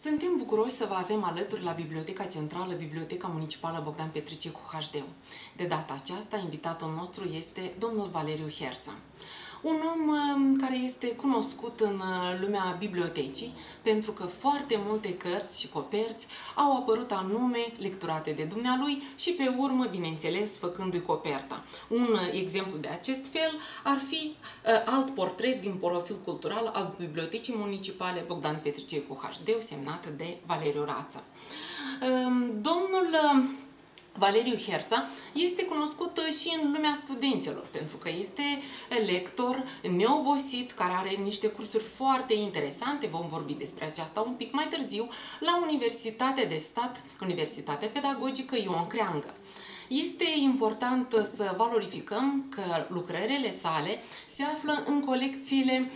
Suntem bucuroși să vă avem alături la Biblioteca Centrală, Biblioteca Municipală Bogdan Petrice cu HD. De data aceasta, invitatul nostru este domnul Valeriu Herța. Un om care este cunoscut în lumea bibliotecii pentru că foarte multe cărți și coperți au apărut anume lecturate de dumnealui și pe urmă, bineînțeles, făcându-i coperta. Un exemplu de acest fel ar fi alt portret din profil cultural al Bibliotecii Municipale Bogdan Petrice cu HD, semnată de Valeriu Rață. Domnul Valeriu Herța este cunoscut și în lumea studenților, pentru că este lector neobosit, care are niște cursuri foarte interesante, vom vorbi despre aceasta un pic mai târziu, la Universitatea de Stat, Universitatea Pedagogică Ion Creangă. Este important să valorificăm că lucrările sale se află în colecțiile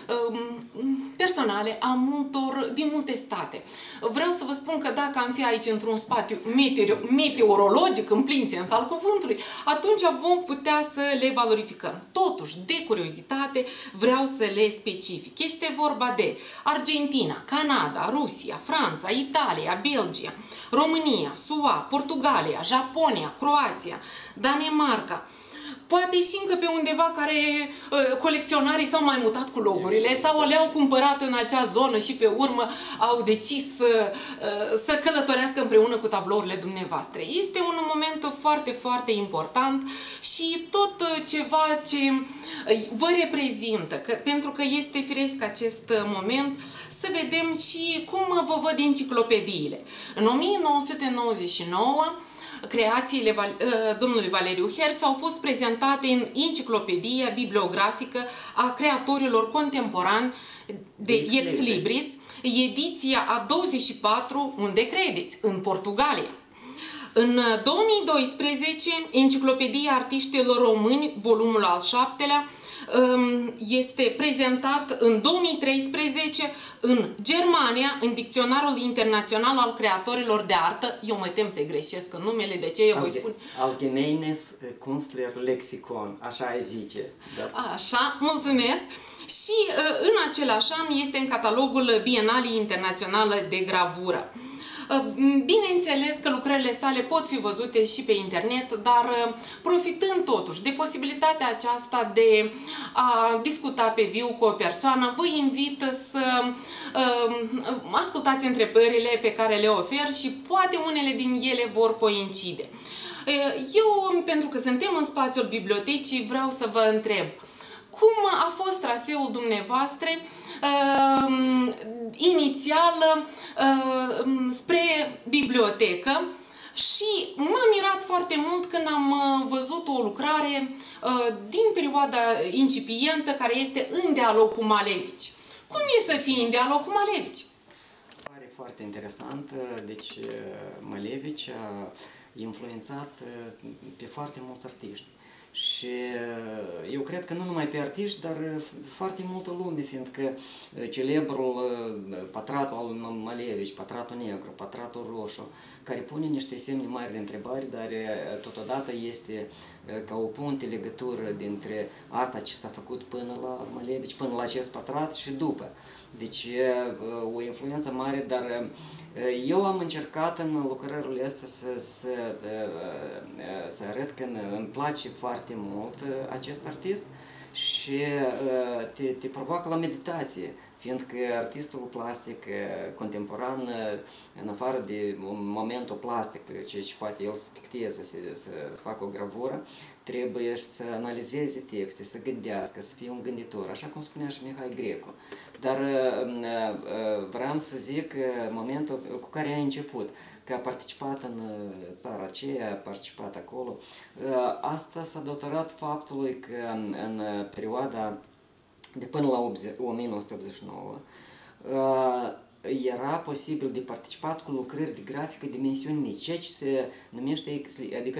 personale din multe state. Vreau să vă spun că dacă am fi aici într-un spațiu meteorologic în plin sens al cuvântului, atunci vom putea să le valorificăm. Totuși, de curiozitate, vreau să le specific. Este vorba de Argentina, Canada, Rusia, Franța, Italia, Belgia, România, SUA, Portugalia, Japonia, Croația, Danemarca. Poate și încă pe undeva care colecționarii s-au mai mutat cu logurile sau le-au cumpărat în acea zonă și pe urmă au decis să călătorească împreună cu tablourile dumneavoastră. Este un moment foarte, foarte important și tot ceva ce vă reprezintă, pentru că este firesc acest moment, să vedem și cum vă văd enciclopediile. În 1999, creațiile domnului Valeriu Herța au fost prezentate în Enciclopedia Bibliografică a Creatorilor Contemporani de Ex Libris, ediția a 24, unde credeți, în Portugalia. În 2012, Enciclopedia Artiștilor Români, volumul al 7-lea, este prezentat în 2013 în Germania, în Dicționarul Internațional al Creatorilor de Artă. Eu mă tem să-i greșesc în numele, de ce eu voi spune... Allgemeines Künstler Lexikon, așa îi zice. Da. Așa, mulțumesc. Și în același an este în catalogul Bienalei Internaționale de Gravură. Bineînțeles că lucrările sale pot fi văzute și pe internet, dar profitând totuși de posibilitatea aceasta de a discuta pe viu cu o persoană, vă invit să ascultați întrebările pe care le ofer și poate unele din ele vor coincide. Eu, pentru că suntem în spațiul bibliotecii, vreau să vă întreb cum a fost traseul dumneavoastră inițial spre bibliotecă și m-am mirat foarte mult când am văzut o lucrare din perioada incipientă care este În dialog cu Malevici. Cum e să fii în dialog cu Malevici? Pare foarte interesant. Deci Malevici a influențat pe foarte mulți artiști. Și eu cred că nu numai pe artiști, dar foarte multă lume, fiindcă celebrul Pătratul al lui Malevici, Pătratul Negru, Pătratul Roșu, care pune niște semne mari de întrebări, dar totodată este ca o punte legătură dintre arta ce s-a făcut până la Malevici, până la acest pătrat și după. Deci o influență mare, dar eu am încercat în lucrările astea să arăt că îmi place foarte mult acest artist și te provoacă la meditație, fiindcă artistul plastic contemporan, în afară de momentul plastic, ceea ce poate el să picteze, să facă o gravură, trebuie să analizeze texte, să gândească, să fie un gânditor, așa cum spunea și Mihai Grecu. Dar vreau să zic momentul cu care a început, că a participat în țara aceea, a participat acolo. Asta s-a datorat faptului că în perioada de până la 1989 era posibil de participat cu lucrări de grafică de dimensiuni mici, ceea ce se numește, adică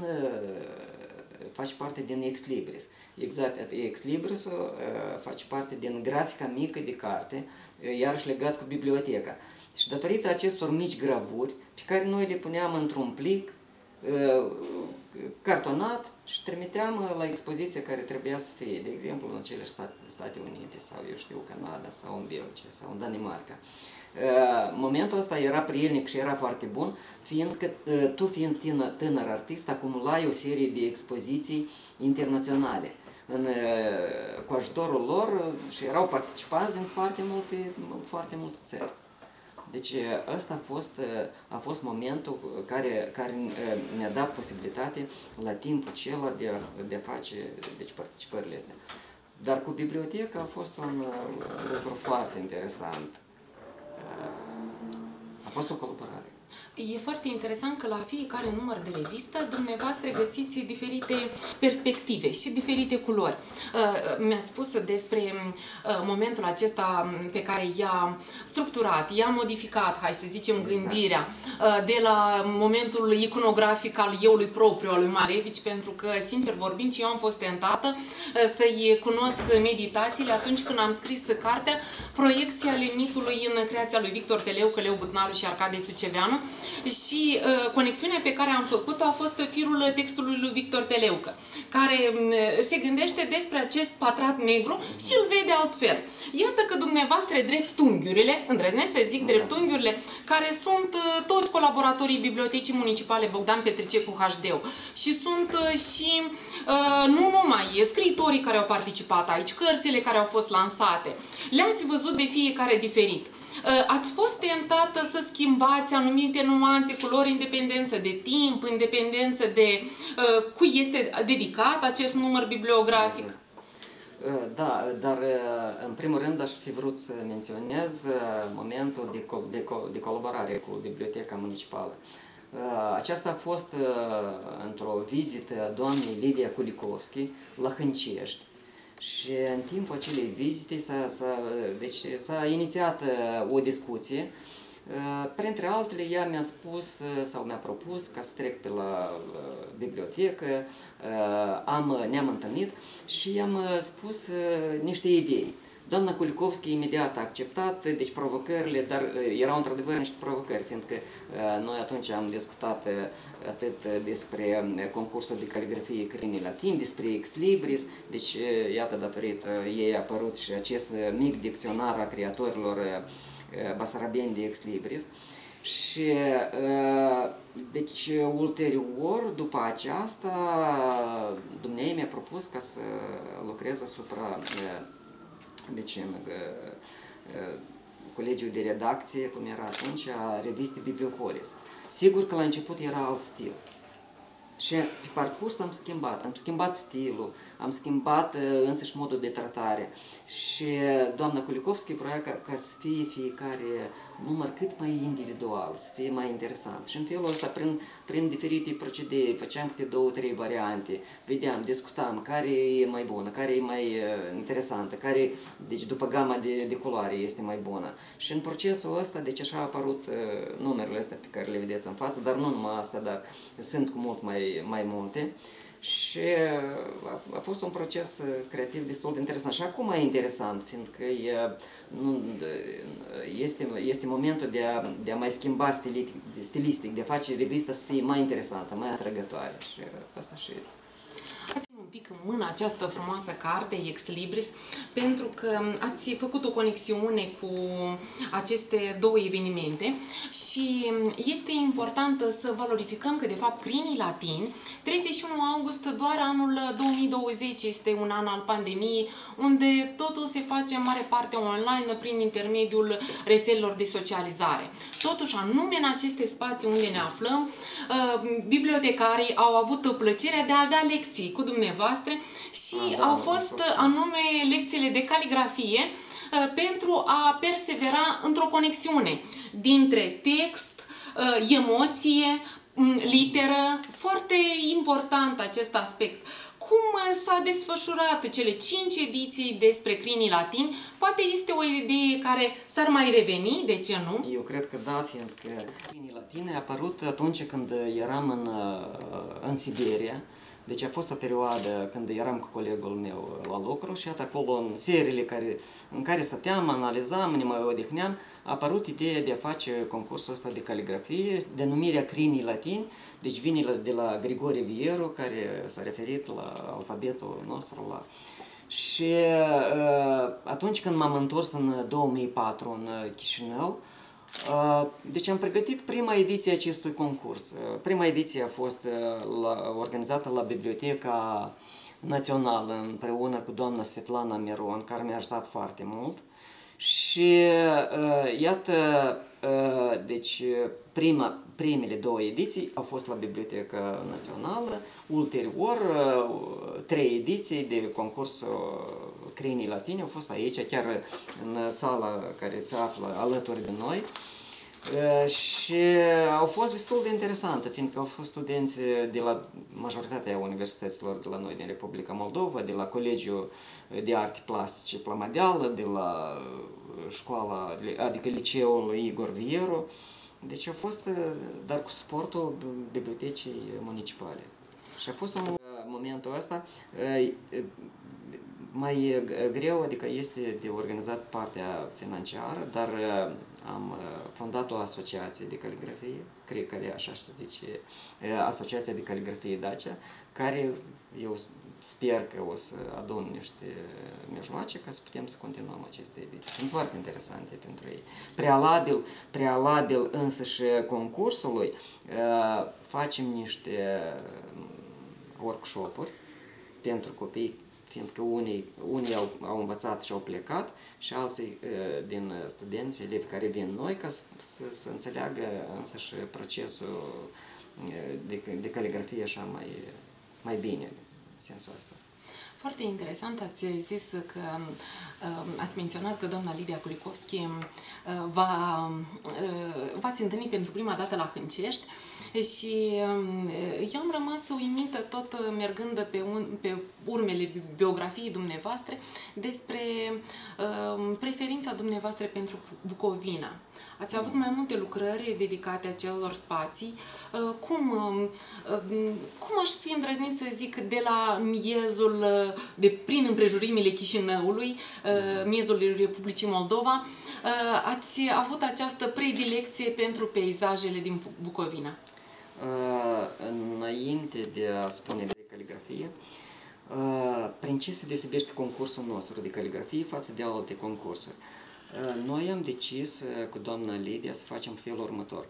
face parte din Ex Libris. Exact, Ex Libris face parte din grafica mică de carte, iarăși legat cu biblioteca. Și datorită acestor mici gravuri, pe care noi le puneam într-un plic, cartonat și trimiteam la expoziția care trebuia să fie, de exemplu, în cele State Unite sau, eu știu, Canada sau în Belgia sau în Danemarca. Momentul ăsta era prielnic și era foarte bun, fiindcă tu fiind tânăr artist acumulai o serie de expoziții internaționale. Cu ajutorul lor și erau participanți din foarte multe țări. Deci ăsta a fost momentul care ne-a dat posibilitate la timpul acela de a face deci, participările astea. Dar cu biblioteca a fost un lucru foarte interesant. A fost o colaborare. E foarte interesant că la fiecare număr de revistă dumneavoastră găsiți diferite perspective și diferite culori. Mi-ați spus despre momentul acesta pe care i-a structurat, i-a modificat, hai să zicem, gândirea, de la momentul iconografic al euului propriu al lui Malevici, pentru că, sincer vorbind, și eu am fost tentată să-i cunosc meditațiile atunci când am scris cartea Proiecția ale mitului în creația lui Victor Teleucă, Leu Butnaru și Arcadie Suceveanu. Și conexiunea pe care am făcut-o a fost firul textului lui Victor Teleucă, care se gândește despre acest pătrat negru și îl vede altfel. Iată că dumneavoastră dreptunghiurile, îndrăznesc să zic dreptunghiurile, care sunt toți colaboratorii Bibliotecii Municipale Bogdan Petrice cu HD-ul și sunt și nu numai scriitorii care au participat aici, cărțile care au fost lansate, le-ați văzut de fiecare diferit. Ați fost tentată să schimbați anumite nuanțe, culori, independență de timp, independență de cui este dedicat acest număr bibliografic? Da, dar în primul rând aș fi vrut să menționez momentul de colaborare cu Biblioteca Municipală. Aceasta a fost într-o vizită a doamnei Lidia Kulikovski la Hâncești. Și în timpul acelei vizite s-a inițiat o discuție. Printre altele, ea mi-a spus sau mi-a propus ca să trec pe la bibliotecă, ne-am întâlnit și i-am spus niște idei. Doamna Kulikovski imediat a acceptat, deci provocările, dar erau într-adevăr niște provocări, fiindcă noi atunci am discutat atât despre concursul de caligrafie Crini Latin, despre Ex Libris, deci iată, datorită ei a apărut și acest mic dicționar a creatorilor basarabeni de Ex Libris. Și deci ulterior, după aceasta, dumneavoastră mi-a propus ca să lucrez asupra deci în colegiul de redacție, cum era atunci, a revistei Bibliopolis. Sigur că la început era alt stil. Și pe parcurs am schimbat stilul, am schimbat însăși modul de tratare. Și doamna Kulikovski vroia ca să fie fiecare număr cât mai individual, să fie mai interesant. Și în felul ăsta, prin diferite procedee, făceam câte 2-3 variante, vedeam, discutam care e mai bună, care e mai interesantă, care, deci după gama de culoare este mai bună. Și în procesul ăsta, deci așa au apărut numerele astea pe care le vedeți în față, dar nu numai asta, dar sunt cu mult mai multe. Și a fost un proces creativ destul de interesant. Și acum e interesant, fiindcă este momentul de a mai schimba stilistic, de a face revista să fie mai interesantă, mai atrăgătoare. Și asta și Un pic în mână această frumoasă carte, Ex Libris, pentru că ați făcut o conexiune cu aceste două evenimente și este important să valorificăm că, de fapt, Crini Latin, 31 august, doar anul 2020 este un an al pandemiei, unde totul se face în mare parte online prin intermediul rețelelor de socializare. Totuși, anume în aceste spații unde ne aflăm, bibliotecarii au avut plăcerea de a avea lecții cu dumneavoastră și au fost anume lecțiile de caligrafie pentru a persevera într-o conexiune dintre text, emoție, literă. Foarte important acest aspect. Cum s-a desfășurat cele 5 ediții despre Crini Latin? Poate este o idee care s-ar mai reveni, de ce nu? Eu cred că da, fiindcă Crini Latin a apărut atunci când eram în Siberia. Deci a fost o perioadă când eram cu colegul meu la lucru și iată acolo în seriile în care stăteam, analizam, ne mai odihneam, a apărut ideea de a face concursul ăsta de caligrafie, denumirea Crinii Latini, deci vine de la Grigore Vieru, care s-a referit la alfabetul nostru. Și atunci când m-am întors în 2004 în Chișinău, deci am pregătit prima ediție a acestui concurs. Prima ediție a fost organizată la Biblioteca Națională împreună cu doamna Svetlana Miron, care mi-a ajutat foarte mult. Și iată, deci primele două ediții au fost la Biblioteca Națională, ulterior 3 ediții de concursul Crinii Latini au fost aici, chiar în sala care se află alături de noi. Și au fost destul de interesante, fiindcă au fost studenți de la majoritatea universităților de la noi din Republica Moldova, de la Colegiul de Arte Plastice Plamadeală, de la școala, adică liceul Igor Vieru. Deci a fost, dar cu suportul bibliotecii municipale. Și a fost un momentul ăsta mai greu, adică este de organizat partea financiară, dar am fondat o asociație de caligrafie, cred că e așa se zice, Asociația de Caligrafie Dacia, care eu sper că o să adun niște mijloace ca să putem să continuăm aceste ediții. Sunt foarte interesante pentru ei. Prealabil însăși concursului facem niște workshop-uri pentru copii, fiindcă unii au învățat și au plecat și alții din studenți, elevi care vin noi, ca să înțeleagă însăși procesul de caligrafie așa mai bine, în sensul ăsta. Foarte interesant, ați zis că ați menționat că doamna Lidia Kulikovski v-ați întâlnit pentru prima dată la Hâncești și eu am rămas uimită tot mergând pe urmele biografiei dumneavoastră despre preferința dumneavoastră pentru Bucovina. Ați avut mai multe lucrări dedicate acelor spații. Cum aș fi îndrăznit să zic de la miezul prin împrejurimile Chișinăului, miezul Republicii Moldova, ați avut această predilecție pentru peisajele din Bucovina? Înainte de a spune de caligrafie, prin ce se deosebește concursul nostru de caligrafie față de alte concursuri? Noi am decis cu doamna Lidia să facem felul următor.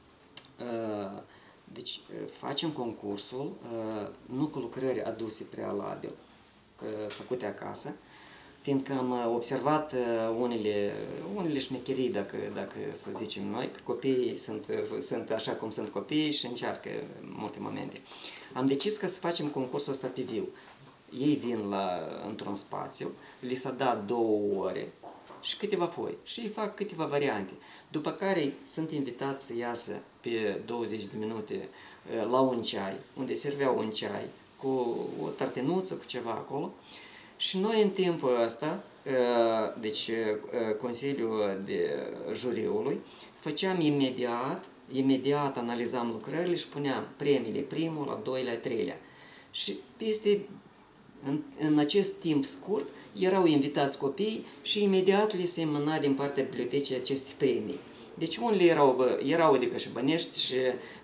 Deci facem concursul nu cu lucrări aduse prealabil, făcute acasă, fiindcă am observat unele șmecherii, dacă să zicem noi, că copiii sunt așa cum sunt copiii și încearcă în multe momente. Am decis că să facem concursul ăsta pe viu. Ei vin într-un spațiu, li s-a dat 2 ore și câteva foi și ei fac câteva variante, după care sunt invitați să iasă pe 20 de minute la un ceai, unde serveau un ceai cu o tartenuță, cu ceva acolo. Și noi în timpul ăsta, deci Consiliul de Juriului, făceam imediat analizam lucrările și puneam premiile primul, al doilea, al treilea. Și în acest timp scurt erau invitați copii și imediat li se mâna din partea bibliotecii aceste premii. Deci unele erau adică și bănești și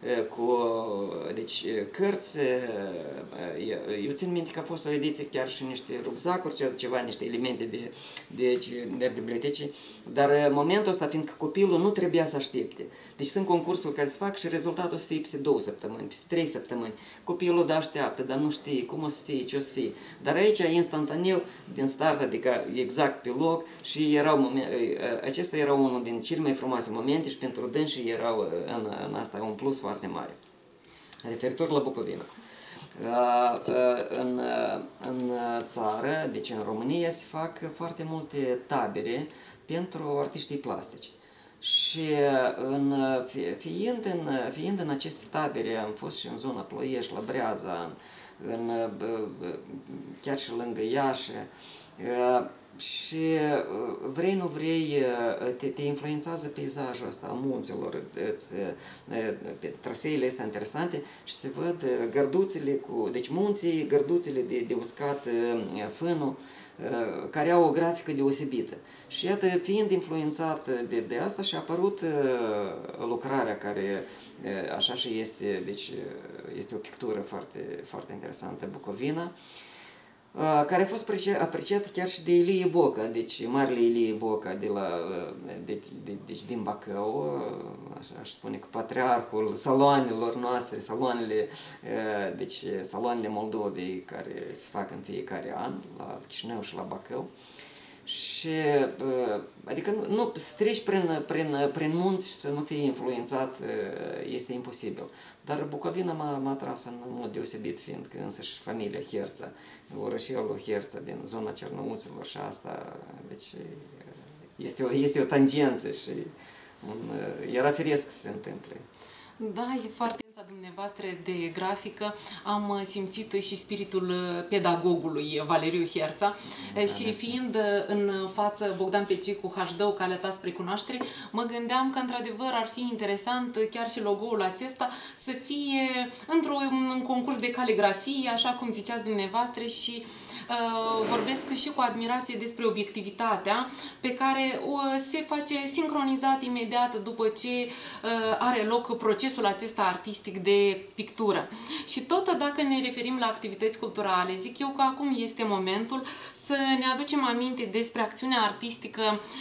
deci cărți, eu țin minte că a fost o ediție chiar și niște rugzacuri, ceva, niște elemente de bibliotecii, dar în momentul ăsta, fiindcă copilul nu trebuia să aștepte, deci sunt concursuri care se fac și rezultatul să fie peste 2 săptămâni, peste 3 săptămâni, copilul așteaptă, dar nu știe cum o să fie, ce o să fie, dar aici instantaneu, din start, adică exact pe loc și acesta era unul din cele mai frumoase momente și pentru dânsii erau în asta un plus foarte mare. Referitor la Bucovina. În țară, deci în România, se fac foarte multe tabere pentru artiștii plastici. Și fiind în aceste tabere, am fost și în zona Ploiești, la Breaza, chiar și lângă Iași, Și vrei, nu vrei, te influențează peisajul ăsta a munților, traseele astea interesante și se văd gărduțele deci munții, gărduțele de uscat fânul, care au o grafică deosebită. Și iată, fiind influențat de asta, și-a apărut lucrarea care, așa și este, deci este o pictură foarte, foarte interesantă, Bucovina, care a fost apreciată chiar și de Ilie Boca, deci marele Ilie Boca deci din Bacău, așa aș spune că patriarhul saloanelor noastre, deci saloanele Moldovei care se fac în fiecare an la Chișinău și la Bacău. Și, adică nu strici prin munți și să nu fie influențat este imposibil. Dar Bucovina m-a atras în mod deosebit, fiindcă însăși familia Herța, orășelul Herța din zona Cernăuților și asta, deci este o tangență și era firesc să se întâmple. Da, e foarte dumneavoastră de grafică, am simțit și spiritul pedagogului Valeriu Herța și fiind în față Bogdan Pecicu, HD-ul Calea spre cunoaștere, mă gândeam că într-adevăr ar fi interesant chiar și logo-ul acesta să fie într-un concurs de caligrafie, așa cum ziceați dumneavoastră, și vorbesc și cu admirație despre obiectivitatea pe care se face sincronizat imediat după ce are loc procesul acesta artistic de pictură. Și tot dacă ne referim la activități culturale, zic eu că acum este momentul să ne aducem aminte despre acțiunea artistică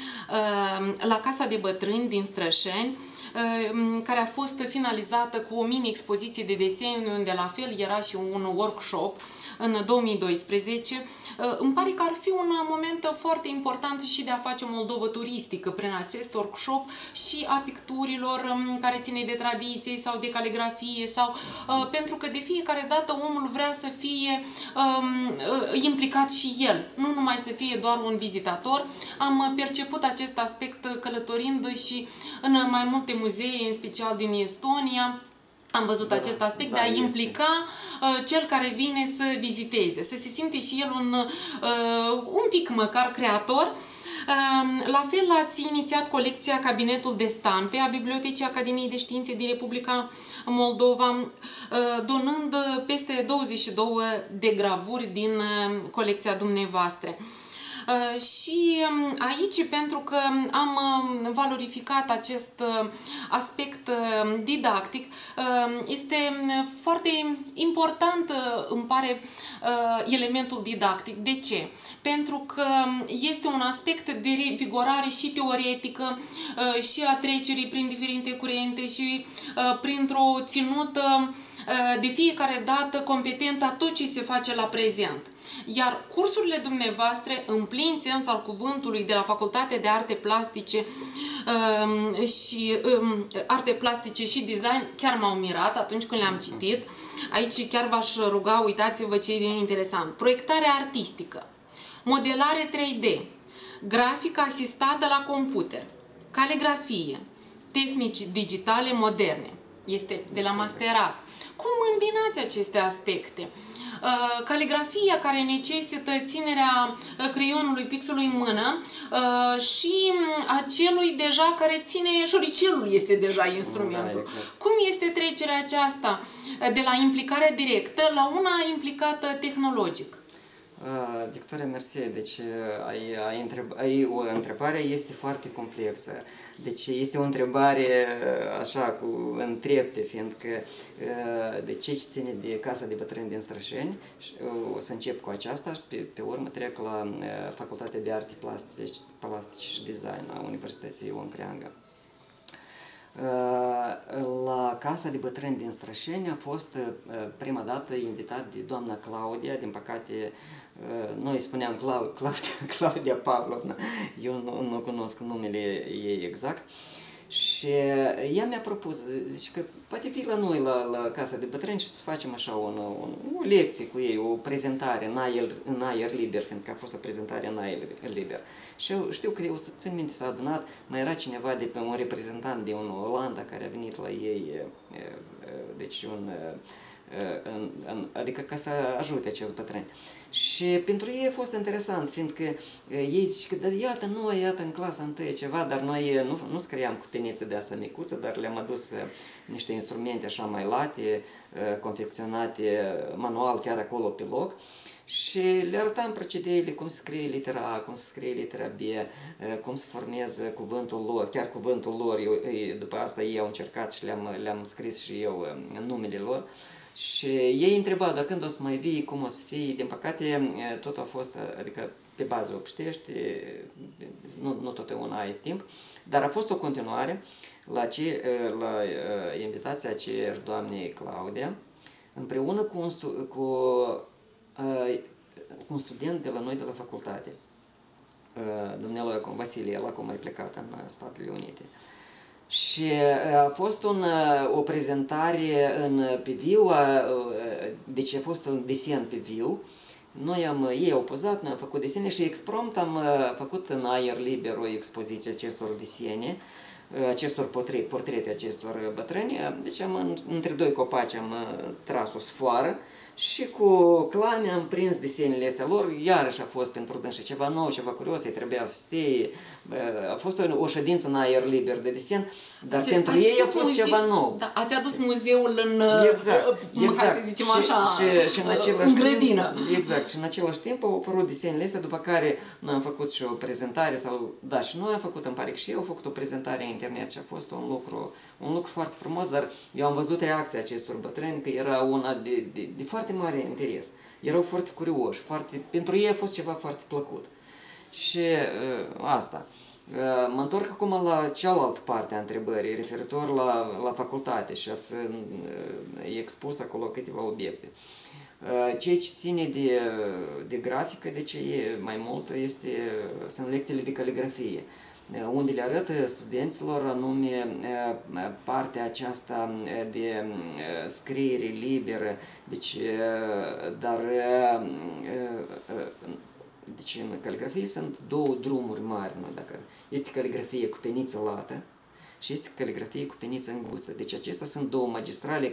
la Casa de Bătrâni din Strășeni, care a fost finalizată cu o mini-expoziție de desene, unde la fel era și un workshop în 2012. Îmi pare că ar fi un moment foarte important și de a face o Moldovă turistică prin acest workshop și a picturilor care ține de tradiție sau de caligrafie, sau pentru că de fiecare dată omul vrea să fie implicat și el, nu numai să fie doar un vizitator. Am perceput acest aspect călătorind și în mai multe muzee, în special din Estonia. Am văzut acest aspect de a implica cel care vine să viziteze, să se simte și el un pic măcar creator. La fel ați inițiat colecția Cabinetul de Stampe a Bibliotecii Academiei de Științe din Republica Moldova, donând peste 22 de gravuri din colecția dumneavoastră. Și aici, pentru că am valorificat acest aspect didactic, este foarte important, îmi pare, elementul didactic. De ce? Pentru că este un aspect de revigorare și teoretică și a trecerii prin diferite curente și printr-o ținută de fiecare dată competentă a tot ce se face la prezent. Iar cursurile dumneavoastră, în plin sens al cuvântului, de la Facultatea de Arte Plastice și Design, chiar m-au mirat atunci când le-am citit. Aici chiar v-aș ruga, uitați-vă ce e interesant. Proiectare artistică, modelare 3D, grafică asistată la computer, caligrafie, tehnici digitale moderne. Este de la masterat. Cum îmbinați aceste aspecte? Caligrafia care necesită ținerea creionului, pixului în mână și acelui deja care ține șoricelul, este deja instrumentul. Da, exact. Cum este trecerea aceasta de la implicarea directă la una implicată tehnologic? Victoria, mersi. Deci, o întrebare este foarte complexă. Deci, este o întrebare așa, în trepte, fiindcă de ce ține de Casa de Bătrâni din Strășeni, o să încep cu aceasta, pe urmă trec la Facultatea de Arte Plastice și Design a Universității Ion Creangă. La Casa de Bătrâni din Strășeni a fost prima dată invitat de doamna Claudia, din păcate noi spuneam Claudia Pavlovna, eu nu cunosc numele ei exact, și ea mi-a propus, zice că poate fi la noi la Casa de Bătrâni și să facem așa o lecție cu ei, o prezentare în aer liber, fiindcă a fost o prezentare în aer liber. Și eu știu că eu țin minte s-a adunat, mai era cineva de pe un reprezentant din Olanda care a venit la ei, deci un adică ca să ajute acești bătrâni. Și pentru ei a fost interesant, fiindcă ei zic că iată noi, iată în clasa 1 ceva, dar noi nu scriam cu penițe de asta micuță, dar le-am adus niște instrumente așa mai late, confecționate manual chiar acolo pe loc. Și le arătam procedeile, cum se scrie litera A, cum se scrie litera B, cum se formează cuvântul lor, chiar cuvântul lor, după asta ei au încercat și le-am scris și eu numele lor. Și ei întrebau, dar când o să mai vii, cum o să fii, din păcate tot a fost, adică pe bază obștești, nu totdeauna ai timp, dar a fost o continuare la invitația aceeași doamnei Claudia, împreună cu un student de la noi de la facultate, domnul Vasilie, el acum a plecat în Statele Unite. Și a fost o prezentare pe viu, deci a fost un desen pe viu. Ei au pozat, noi am făcut desene și exprompt am făcut în aer liber o expoziție acestor desene, acestor portrete acestor bătrâni. Deci între doi copaci am tras o sfoară și cu clame am prins desenele astea lor, iarăși a fost pentru dânsă ceva nou, ceva curios, ei trebuia să stea, a fost o ședință în aer liber de desen, dar pentru ei a fost ceva nou. Da, ați adus muzeul în, exact. să zicem așa, și în același în grădină. Timp, exact, și în același timp au apărut desenele astea, după care noi am făcut și o prezentare, și noi am făcut, îmi pare că și eu au făcut o prezentare în internet și a fost un lucru foarte frumos, dar eu am văzut reacția acestor bătrâni, că era una de foarte mare interes. Erau foarte curioși, pentru ei a fost ceva foarte plăcut. Și asta. Mă întorc acum la cealaltă parte a întrebării, referitor la facultate și ați expus acolo câteva obiecte. Ceea ce ține de grafică, de ce e mai mult, sunt lecțiile de caligrafie, unde le arătă studenților anume partea aceasta de scriere liberă, deci, dar deci în caligrafie sunt două drumuri mari, dacă este caligrafie cu peniță lată și este caligrafie cu peniță îngustă. Deci acestea sunt două magistrale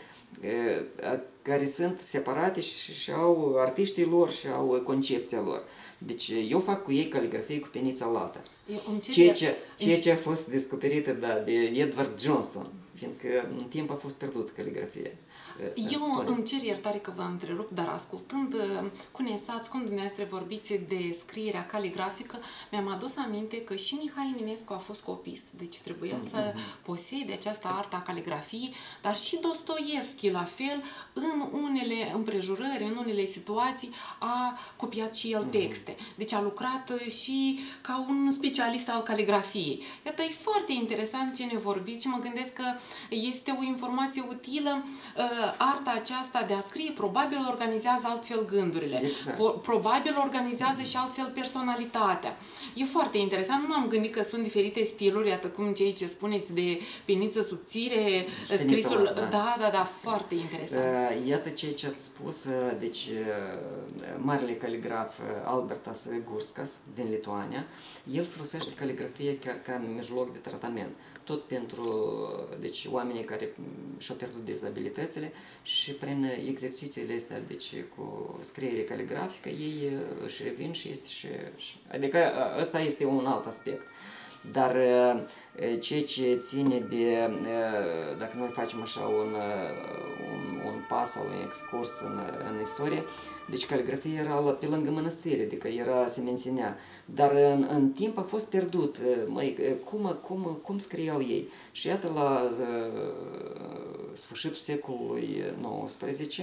care sunt separate și au artiștii lor și au concepția lor. Deci eu fac cu ei caligrafie cu penița lată. Ceea ce a fost descoperită de Edward Johnston, fiindcă în timp a fost pierdut caligrafia. Eu îmi cer iertare că vă întrerup, dar ascultând cum dumneavoastră vorbiți de scrierea caligrafică, mi-am adus aminte că și Mihai Eminescu a fost copist, deci trebuia să posede această artă a caligrafiei, dar și Dostoievski la fel, în unele împrejurări, în unele situații, a copiat și el texte. Deci a lucrat și ca un specialist al caligrafiei. Iată, e foarte interesant ce ne vorbiți și mă gândesc că este o informație utilă. Arta aceasta de a scrie probabil organizează altfel gândurile, exact. Probabil organizează și altfel personalitatea. E foarte interesant, nu m-am gândit că sunt diferite stiluri, iată cum cei ce spuneți de peniță subțire, scrisul, da, foarte interesant. Iată ceea ce ați spus, deci marele caligraf Albertas Gurskas din Lituania, el folosește caligrafie chiar ca mijloc de tratament, tot pentru oamenii care și-au pierdut dizabilitățile și prin exercițiile astea, deci cu scriere caligrafică, ei își revin și adică ăsta este un alt aspect. Dar ceea ce ține de, dacă noi facem așa un pas sau un excurs în istorie, deci caligrafia era pe lângă mănăstire, adică se menținea, dar în timp a fost pierdut, cum scriau ei. Și iată la sfârșitul secolului XIX,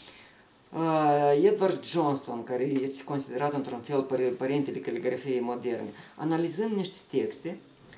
Edward Johnston, care este considerat într-un fel părintele caligrafiei moderne, analizând niște texte,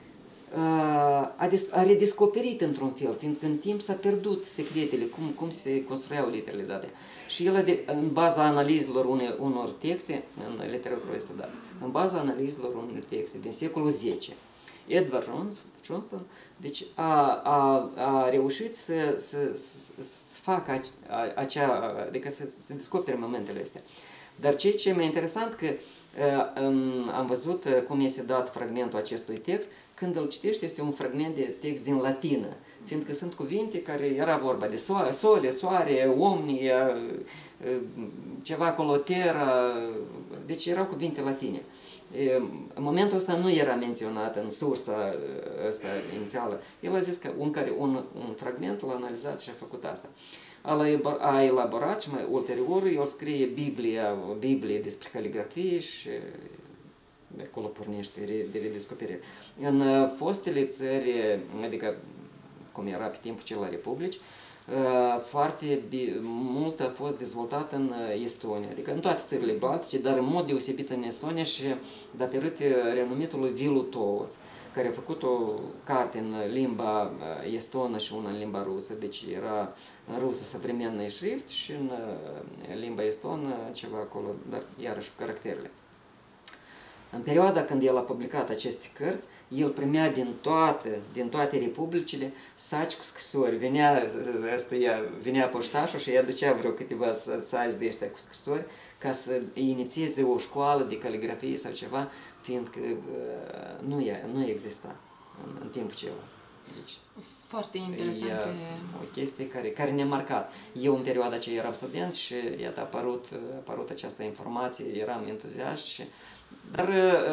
a redescoperit într-un fel, fiindcă în timp s-a pierdut secretele, cum se construiau literele date. Și el, în baza analizelor unor texte, în literatura este dată, în baza analizelor unor texte din secolul X, Edward Johnston, deci a reușit să facă adică să descopere momentele astea. Dar ceea ce e mai interesant că am văzut cum este dat fragmentul acestui text când îl citești este un fragment de text din latină, fiindcă sunt cuvinte care era vorba de sole, soare, omnia, ceva acolo, terra, deci erau cuvinte latine. În momentul ăsta nu era menționat în sursa asta inițială. El a zis că un fragment l-a analizat și a făcut asta. A elaborat și mai ulterior el scrie Biblie despre caligrafie și de acolo pornește de redescoperire. În fostele țări, adică cum era pe timpul cel la Republici, foarte mult a fost dezvoltat în Estonia, adică în toate țările baltice, dar în mod deosebit în Estonia și datorită renumitului Vilu Tovac, care a făcut o carte în limba estonă și una în limba rusă, deci era în rusă современный шрифт și în limba estonă ceva acolo, dar iarăși cu caracterele. În perioada când el a publicat aceste cărți, el primea din toate republicile saci cu scrisori. Venea poștașul și îi aducea vreo câteva saci de ăștia cu scrisori ca să inițieze o școală de caligrafie sau ceva, fiindcă nu exista în timpul celor. Deci, foarte interesante. O chestie care ne-a marcat. Eu în perioada aceea eram student și iată a apărut această informație, eram entuziast și dar,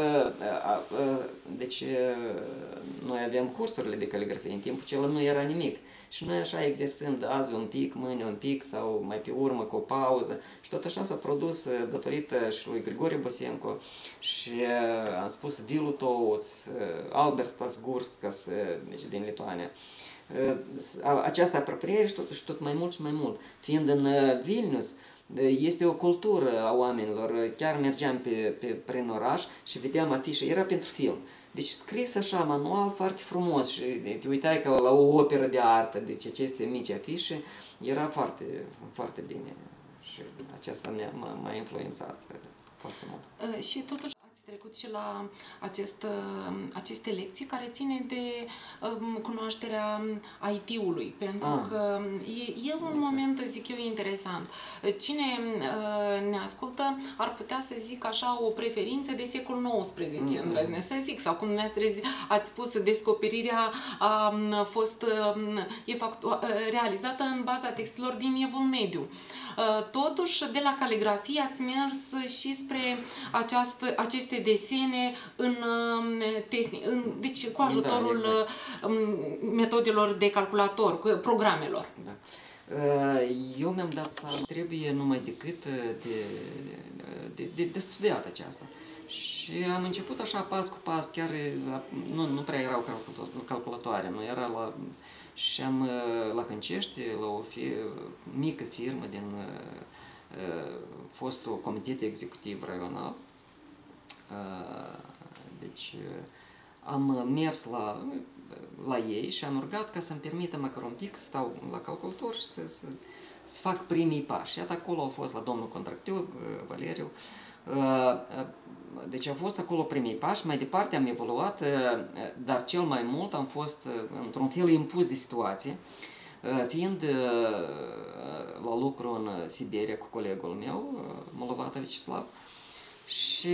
deci, noi aveam cursurile de caligrafie, în timpul acela nu era nimic. Și noi așa, exersând azi un pic, mâine un pic, sau mai pe urmă cu o pauză, și tot așa s-a produs, datorită și lui Grigore Bosenko, și am spus Vilu Tovac, Albertas Gurskas, deci din Lituania, această apropiere și tot mai mult și mai mult. Fiind în Vilnius, este o cultură a oamenilor, chiar mergeam prin oraș și vedeam afișe, era pentru film. Deci scris așa, manual, foarte frumos și te uitai ca la o operă de artă, deci aceste mici afișe, era foarte, foarte bine și aceasta m-a influențat foarte mult. Și totuși ați trecut și la aceste lecții care ține de cunoașterea IT-ului, pentru că e un moment, zic eu, interesant. Cine ne ascultă ar putea să zic așa o preferință de secolul XIX, îndrăznesc să zic, sau cum ați spus, descoperirea a fost realizată în baza textilor din Evul Mediu. Totuși, de la caligrafie ați mers și spre aceste desene deci cu ajutorul metodelor de calculator, programelor. Da. Eu mi-am dat seama că trebuie numai decât de studiat aceasta. Și am început așa pas cu pas, chiar nu prea erau calculatoare, nu era și am la Hâncești, la o mică firmă din fostul comitet executiv raional. Deci am mers la ei și am rugat ca să-mi permită măcar un pic să stau la calculator și să fac primii pași. Iată acolo au fost la domnul contractor, Valeriu. Deci au fost acolo primii pași, mai departe am evoluat, dar cel mai mult am fost într-un fel impus de situație, fiind la lucru în Siberia cu colegul meu, Molovata Vecislav, și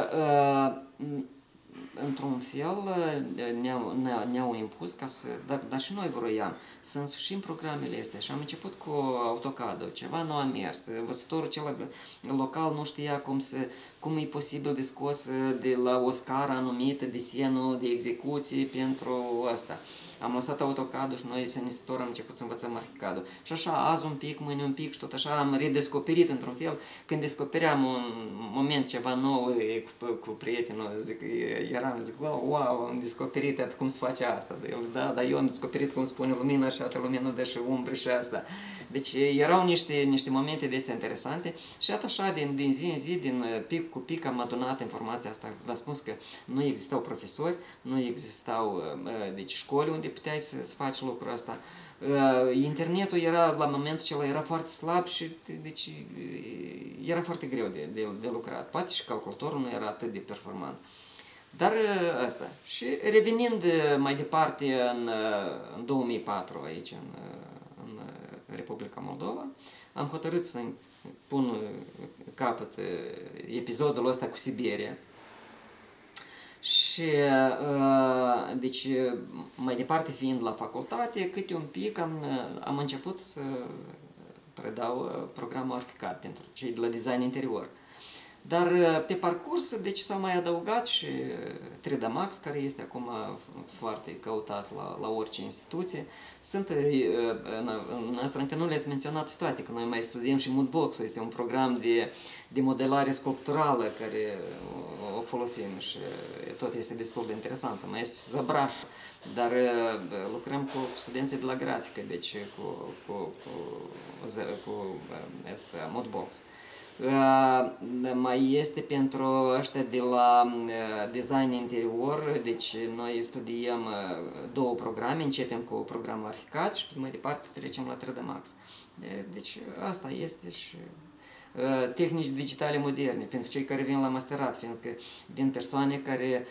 într-un fel ne-au impus ca să, dar și noi vroiam să însușim programele astea și am început cu AutoCAD, ceva nu a mers, văzătorul cel local nu știa cum e posibil de scos de la o scară anumită desenul de execuție pentru asta. Am lăsat AutoCAD-ul și noi senisitor am început să învățăm ArchiCAD-ul. Și așa, azi un pic, mâine un pic și tot așa am redescoperit într-un fel. Când descopeream un moment ceva nou cu prietenul, zic, wow, am descoperit cum se face asta. Da, eu am descoperit cum spune lumina și atât lumină dă și umbră și asta. Deci erau niște momente de astea interesante și atât așa, din zi în zi, din pic cu pic am adunat informația asta. V-am spus că nu existau profesori, nu existau deci școli unde puteai să faci lucrul ăsta. Internetul era, la momentul acela, era foarte slab și deci era foarte greu de lucrat. Poate și calculatorul nu era atât de performant. Dar asta. Și revenind mai departe în 2004 aici, în Republica Moldova, am hotărât să pun capăt episodul ăsta cu Siberia. Și, deci, mai departe fiind la facultate, câte un pic am început să predau programul ArchiCAD pentru cei de la design interior. Dar pe parcurs, deci s-a mai adăugat și 3D Max, care este acum foarte căutat la orice instituție. Sunt, noastră încă nu le-ați menționat toate, că noi mai studiem și Moodbox-ul, este un program de modelare sculpturală care o folosim și tot este destul de interesant. Mai este Zabraș, dar lucrăm cu studenții de la grafică, deci cu Moodbox. Mai este pentru ăștia de la design interior, deci noi studiem două programe, începem cu programul ArchiCAD și mai departe trecem la 3D Max. Deci asta este și tehnici digitale moderne, pentru cei care vin la masterat, fiindcă vin persoane care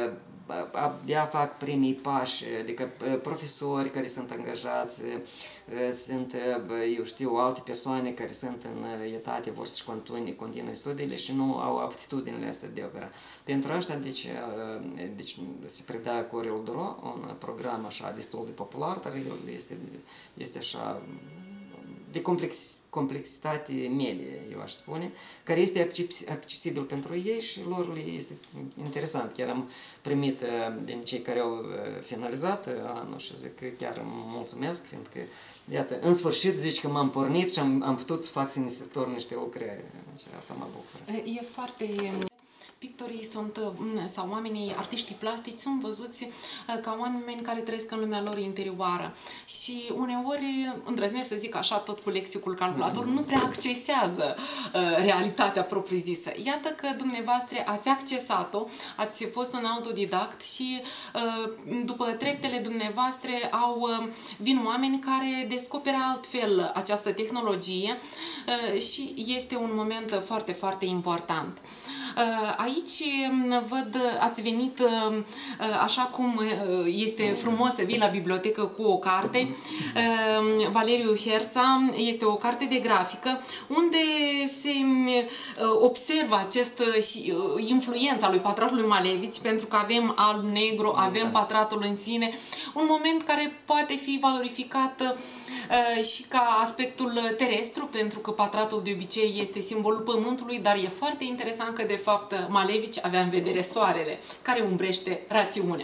abia fac primii pași, adică profesori care sunt angajați, sunt, eu știu, alte persoane care sunt în etate, vor să-și continue studiile și nu au aptitudinile astea de opera. Pentru asta, deci se preda Corel Draw, un program așa destul de popular, dar el este așa de complexitate medie, eu aș spune, care este accesibil pentru ei și lor le este interesant. Chiar am primit din cei care au finalizat anul și zic că chiar îmi mulțumesc, fiindcă, iată, în sfârșit zici că m-am pornit și am putut să fac sinistrător niște lucrări. Deci asta mă bucură. E foarte... Pictorii sunt, sau oamenii, artiștii plastici, sunt văzuți ca oameni care trăiesc în lumea lor interioară și uneori, îndrăznesc să zic așa, tot cu lexicul calculator, nu prea accesează realitatea propriu-zisă. Iată că dumneavoastră ați accesat-o, ați fost un autodidact și după treptele dumneavoastră vin oameni care descoperă altfel această tehnologie și este un moment foarte, foarte important. Aici văd, ați venit așa cum este frumos să vii la bibliotecă cu o carte. Valeriu Herța este o carte de grafică unde se observă influența lui Pătratul Malevici, pentru că avem alb-negru, avem Pătratul în sine, un moment care poate fi valorificat și ca aspectul terestru, pentru că Pătratul de obicei este simbolul pământului, dar e foarte interesant că de fapt Malevici avea în vedere soarele, care umbrește rațiunea.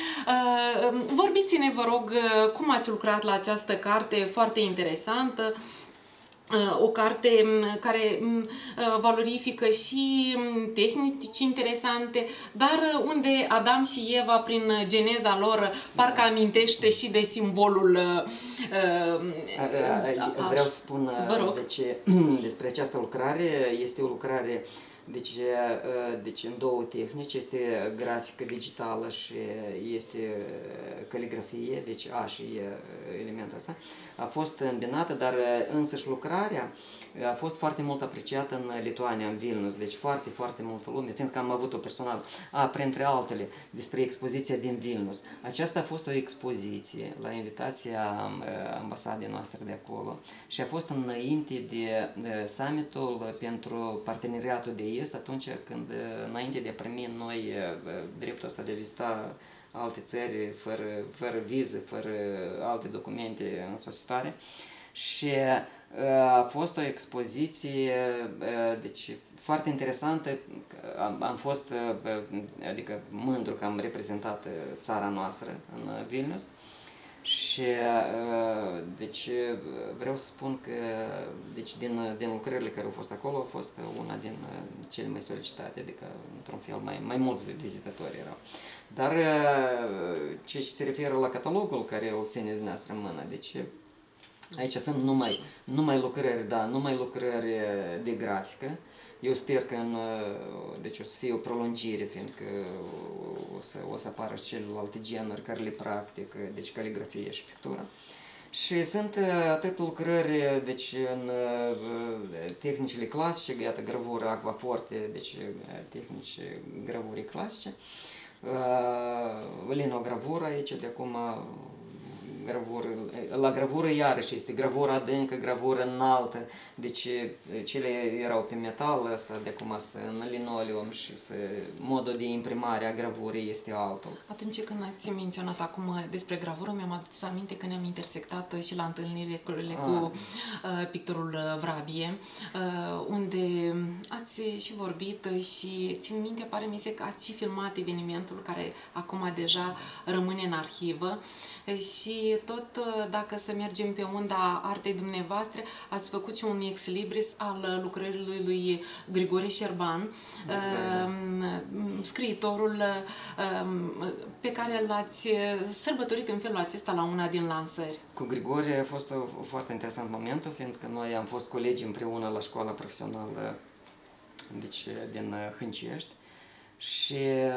Vorbiți-ne, vă rog, cum ați lucrat la această carte foarte interesantă, o carte care valorifică și tehnici interesante, dar unde Adam și Eva, prin geneza lor, parcă amintește și de simbolul... Vreau să spun despre această lucrare. Este o lucrare deci în două tehnici, este grafică digitală și este caligrafie, deci A și E elementul ăsta. A fost îmbinată, dar însăși lucrarea a fost foarte mult apreciată în Lituania, în Vilnius, deci foarte, foarte multă lume, fiindcă am avut-o personal, printre altele, despre expoziția din Vilnius. Aceasta a fost o expoziție la invitația ambasadei noastre de acolo și a fost înainte de summitul pentru parteneriatul de Est, atunci când, înainte de a primi noi dreptul ăsta de a vizita alte țări fără viză, fără alte documente în solicitare. Și a fost o expoziție deci, foarte interesantă. Am fost adică mândru că am reprezentat țara noastră în Vilnius. Și deci vreau să spun că deci din lucrările care au fost acolo a fost una din cele mai solicitate, adică într-un fel mai mulți vizitatori erau. Dar ceea ce se referă la catalogul care îl țineți dumneavoastră în mână, deci aici sunt numai lucrări, numai lucrări de grafică. Eu sper că deci o să fie o prelungire, fiindcă o să apară și celelalte genuri care le practic, deci caligrafie și pictură. Și sunt atât lucrări deci, în tehnicile clasice, iată, gravură acvaforte, deci tehnici gravurii clasice, linogravură aici, de acum gravură. La gravură iarăși este gravură adâncă, gravură înaltă, deci cele erau pe metal, asta de acum în linoleum și modul de imprimare a gravurii este altul. Atunci când ați menționat acum despre gravură, mi-am adus aminte că ne-am intersectat și la întâlnirile cu pictorul Vrabie, unde ați și vorbit și țin minte, pare mi se că ați și filmat evenimentul care acum deja rămâne în arhivă și tot dacă să mergem pe unda artei dumneavoastră, ați făcut și un ex libris al lucrării lui Grigore Șerban, scriitorul pe care l-ați sărbătorit în felul acesta la una din lansări. Cu Grigore a fost foarte interesant momentul, fiindcă noi am fost colegi împreună la școala profesională, deci din Hâncești, și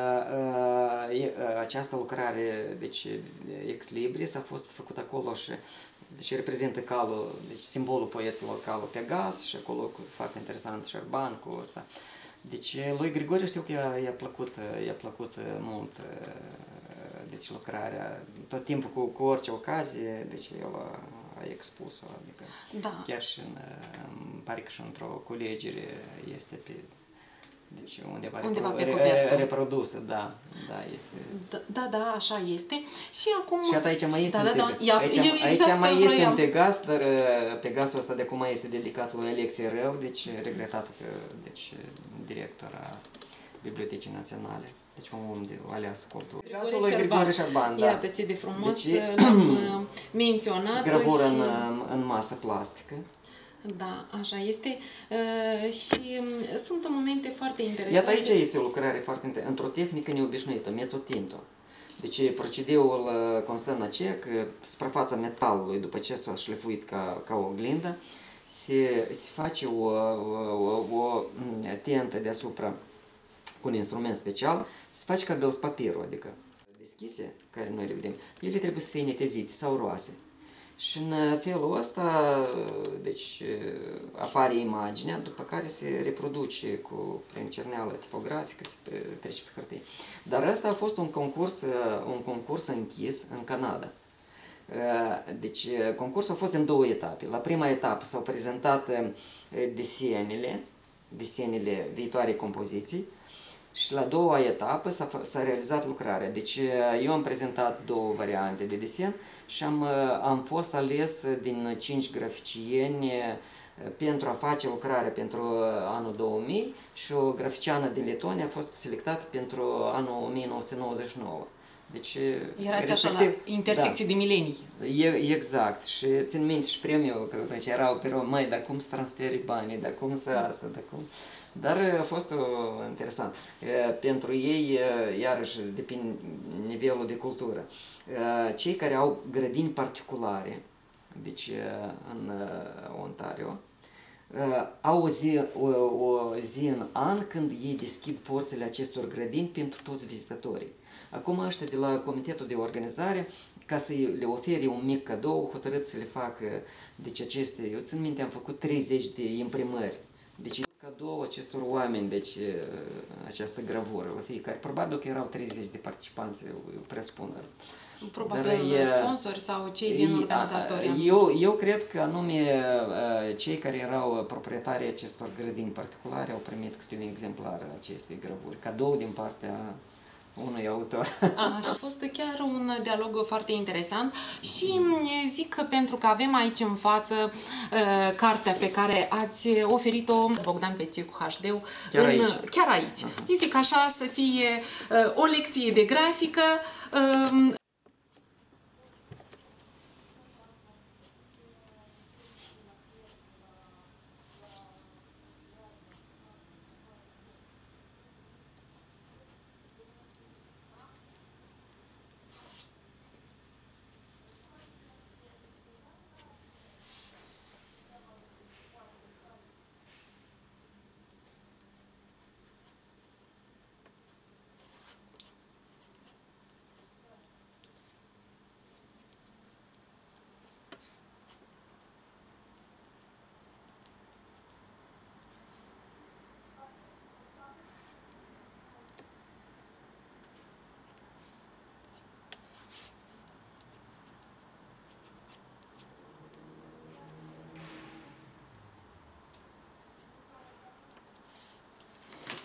această lucrare, deci ex libris, a fost făcută acolo și deci reprezintă calul, deci simbolul poeților, calul Pegas, și acolo foarte interesant Șerban cu ăsta. Deci lui Grigore știu că i-a plăcut mult deci lucrarea, tot timpul cu orice ocazie, deci el a expus-o, adică chiar și îmi pare că și într-o culegere este pe deci undeva pe copertă. Reprodusă, da, este. Da, așa este. Și acum... Și aici mai este exact mai este un Pegas, dar Pegasul ăsta de acum este dedicat lui Alexei Rău, deci regretat deci director a Bibliotecii Naționale. Deci un om aleas cultură. Pegasul lui Grigore Șerban, da. Iată ce de frumos l-am menționat. Gravură în masă plastică. Da, așa este și sunt momente foarte interesante. Iată, aici este o lucrare foarte interesantă, într-o tehnică neobișnuită, mezzotinto. Deci procedeul constă în aceea că suprafața metalului, după ce s-a șlefuit ca o oglindă, se face o tentă deasupra cu un instrument special, se face ca gălțpapirul, adică deschise, care noi le vedem, ele trebuie să fie netezite sau roase. Și în felul ăsta, deci, apare imaginea, după care se reproduce prin cerneală tipografică, se trece pe hârtie. Dar ăsta a fost un concurs închis în Canada. Deci, concursul a fost în două etape. La prima etapă s-au prezentat desenele viitoarei compoziții, și la a doua etapă s-a realizat lucrarea. Deci eu am prezentat două variante de desen și am fost ales din 5 graficieni pentru a face lucrarea pentru anul 2000 și o graficiană din Letonia a fost selectată pentru anul 1999. Deci, erați așa la intersecții de milenii. Exact. Și țin minte și premiul, că deci erau pe măi, dar cum să transferi banii, dar cum să asta, dar cum... Dar a fost interesant. Pentru ei, iarăși, depinde nivelul de cultură. Cei care au grădini particulare, deci în Ontario, au o zi în an când ei deschid porțile acestor grădini pentru toți vizitatorii. Acum ăștia de la Comitetul de Organizare, ca să le ofere un mic cadou, au hotărât să le facă, deci aceste, eu țin minte, am făcut 30 de imprimări. Deci cadou acestor oameni, deci această gravură la fiecare. Probabil că erau 30 de participanți, eu presupun. Probabil sponsori sau cei din organizatori. Eu cred că anume cei care erau proprietarii acestor grădini particulare au primit câte un exemplar acestei gravuri, cadou din partea unui autor. A fost chiar un dialog foarte interesant și zic că pentru că avem aici în față cartea pe care ați oferit-o Bogdan Pececu HD-ul chiar aici. Zic așa să fie o lecție de grafică.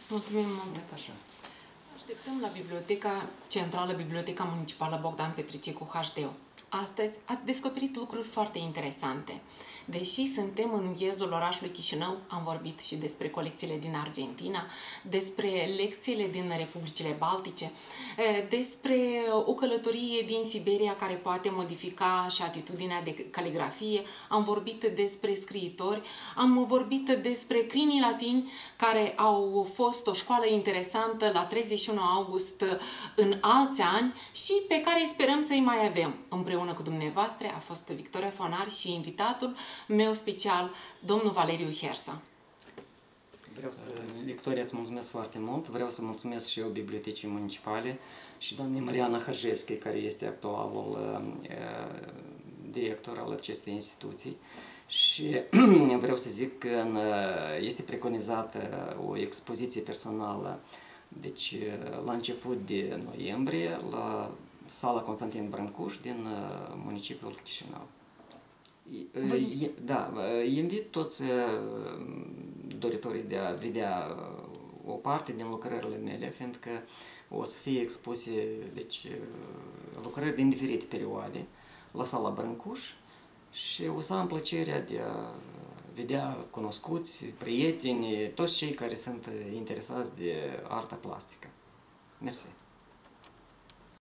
Mulțumim mult! Iată așa. Așteptăm la Biblioteca Centrală, Biblioteca Municipală Bogdan Petricicu HDO. Astăzi ați descoperit lucruri foarte interesante. Deși suntem în miezul orașului Chișinău, am vorbit și despre colecțiile din Argentina, despre lecțiile din Republicile Baltice, despre o călătorie din Siberia care poate modifica și atitudinea de caligrafie, am vorbit despre scriitori, am vorbit despre crinii latini care au fost o școală interesantă la 31 august în alți ani și pe care sperăm să-i mai avem. Împreună cu dumneavoastră a fost Victoria Fonar și invitatul meu special, domnul Valeriu Herța. Victoria, îți mulțumesc foarte mult. Vreau să mulțumesc și eu Bibliotecii Municipale și doamnei Mariana Hărjevski, care este actualul director al acestei instituții. Și vreau să zic că este preconizată o expoziție personală, deci la început de noiembrie, la sala Constantin Brâncuș din municipiul Chișinău. Da, invit toți doritorii de a vedea o parte din lucrările mele, fiindcă o să fie expuse deci, lucrări din diferite perioade la sala Brâncuș și o să am plăcerea de a vedea cunoscuți, prieteni, toți cei care sunt interesați de arta plastică. Mersi!